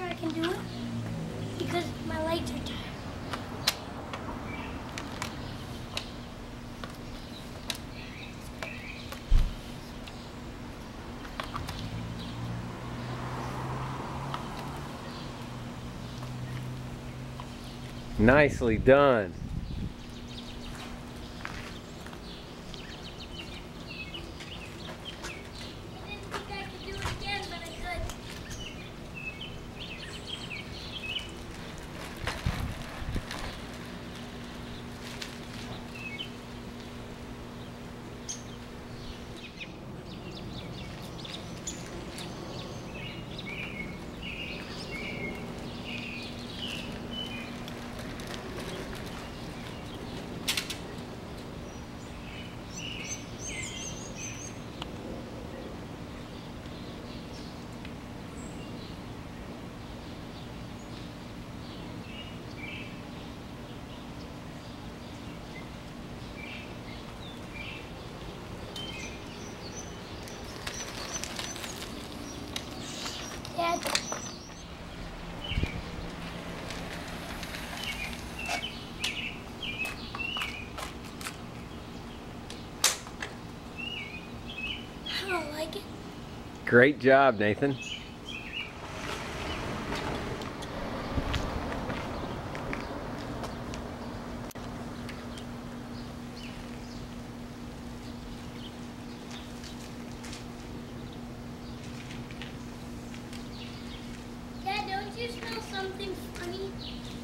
sure I can do it because my legs are tired. Nicely done. I didn't think I could do it again, but I could. Dad. I don't like it. Great job, Nathan. Dad, don't you smell something funny?